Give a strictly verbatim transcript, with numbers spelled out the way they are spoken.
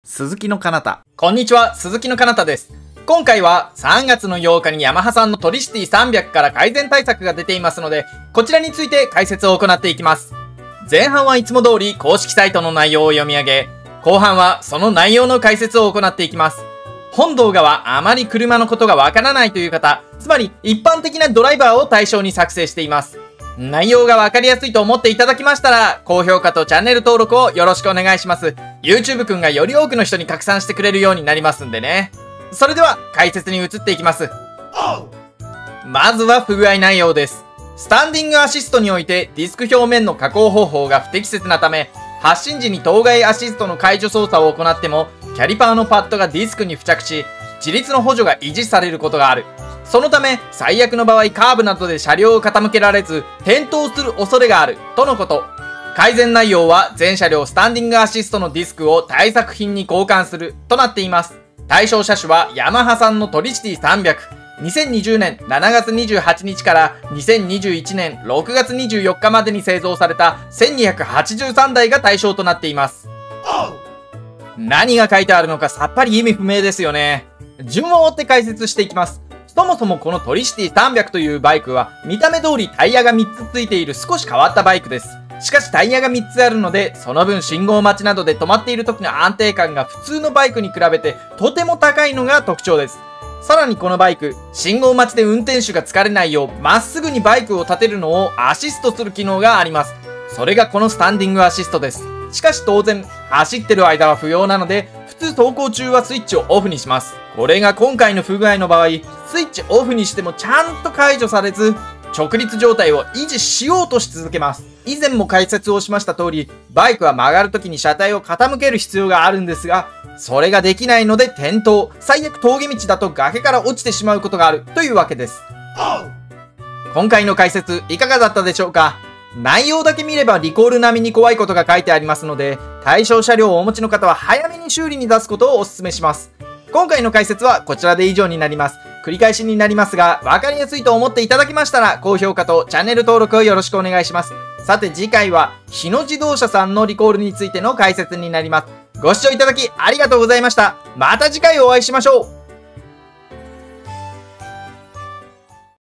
鈴木の彼方。 こんにちは、鈴木の彼方です。今回はさんがつのようかにヤマハさんのトリシティさんびゃくから改善対策が出ていますので、こちらについて解説を行っていきます。前半はいつも通り公式サイトの内容を読み上げ、後半はその内容の解説を行っていきます。本動画はあまり車のことがわからないという方、つまり一般的なドライバーを対象に作成しています。内容がわかりやすいと思っていただきましたら、高評価とチャンネル登録をよろしくお願いします。YouTube くんがより多くの人に拡散してくれるようになりますんでね。それでは解説に移っていきます。まずは不具合内容です。スタンディングアシストにおいてディスク表面の加工方法が不適切なため、発進時に当該アシストの解除操作を行っても、キャリパーのパッドがディスクに付着し、自立の補助が維持されることがある。そのため、最悪の場合カーブなどで車両を傾けられず、転倒する恐れがある、とのこと。改善内容は、全車両スタンディングアシストのディスクを対策品に交換する、となっています。対象車種は、ヤマハさんのトリシティさんびゃく。にせんにじゅうねんしちがつにじゅうはちにちからにせんにじゅういちねんろくがつにじゅうよっかまでに製造されたせんにひゃくはちじゅうさんだいが対象となっています。何が書いてあるのかさっぱり意味不明ですよね。順を追って解説していきます。そもそもこのトリシティさんびゃくというバイクは見た目通りタイヤがみっつついている少し変わったバイクです。しかしタイヤがみっつあるので、その分信号待ちなどで止まっている時の安定感が普通のバイクに比べてとても高いのが特徴です。さらにこのバイク、信号待ちで運転手が疲れないようまっすぐにバイクを立てるのをアシストする機能があります。それがこのスタンディングアシストです。しかし当然、走ってる間は不要なので、普通走行中はスイッチをオフにします。これが今回の不具合の場合、スイッチオフにしてもちゃんと解除されず、直立状態を維持しようとし続けます。以前も解説をしました通り、バイクは曲がる時に車体を傾ける必要があるんですが、それができないので転倒、最悪峠道だと崖から落ちてしまうことがあるというわけです。今回の解説いかがだったでしょうか？内容だけ見ればリコール並みに怖いことが書いてありますので、対象車両をお持ちの方は早めに修理に出すことをお勧めします。今回の解説はこちらで以上になります。繰り返しになりますが、わかりやすいと思っていただけましたら、高評価とチャンネル登録をよろしくお願いします。さて次回は、日野自動車さんのリコールについての解説になります。ご視聴いただきありがとうございました。また次回お会いしましょう。